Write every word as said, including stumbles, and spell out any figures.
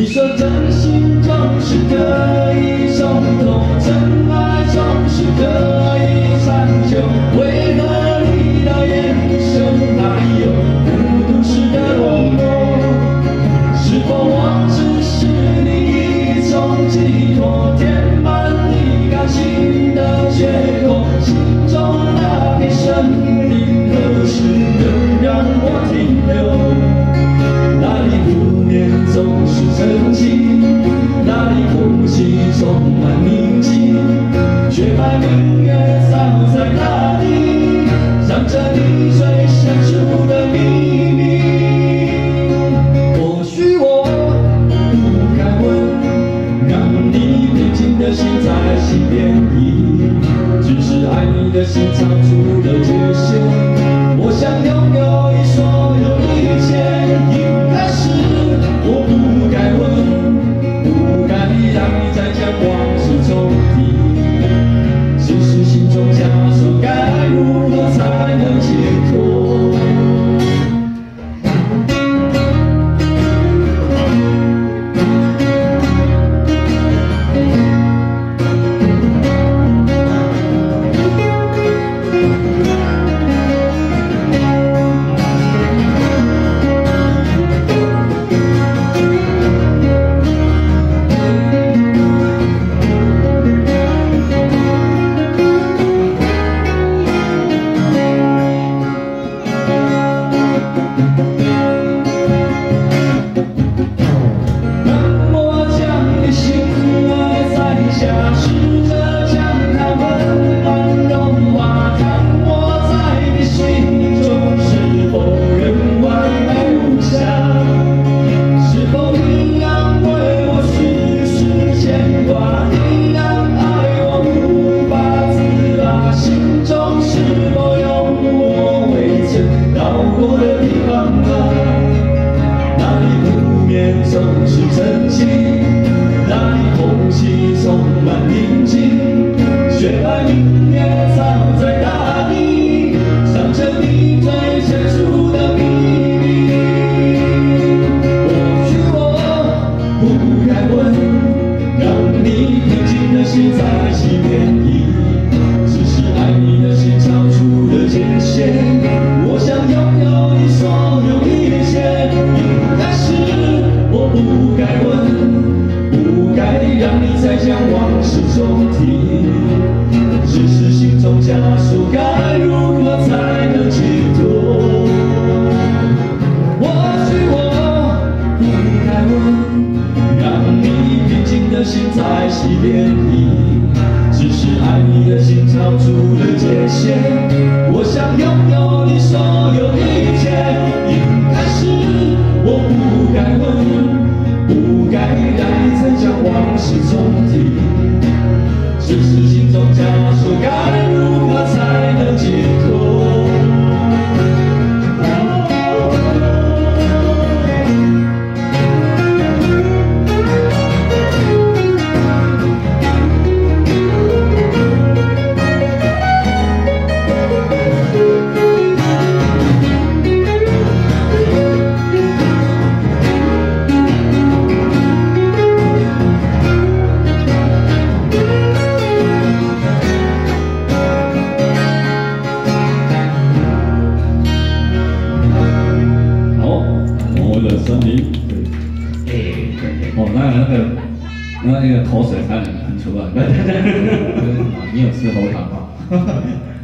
你说真心总是可以冲动，真爱总是可以长久，为何你的眼神还有孤独时的落寞？是否我只是你一种寄托，填满你感情的缺口？心中那片森林何时能让我停留？那里不眠总是真情，那里空气充满宁静，雪白明月照在大地，藏着你最深处的秘密。或许我不该问，让你平静的心在心变异，只是爱你的心超出了界限。我想拥有你所有一切，应该是我不该问，不该让你再将往事重提。只是心中枷锁，该如何才能解脱？总是真情，那里空气充满宁静，雪白明月照在大地，藏着你最深处的秘密。或许我不该问，让你平静的心在心变异，只是爱你的心超出了界限。我想拥有你所有一切，应该是我不该问，不该让你再将往事重提，只是心中枷锁，该如何才能解脱？或许我不该问，让你平静的心在心变异，只是爱你的心超出了界限。我想拥有你所有一切，应该是我不该问，不该让你再将往事重提，只是心中枷锁，该如何才能解脱？森林，对，哦，那那个，那那个口水才能喷出来。你有吃喉糖吗？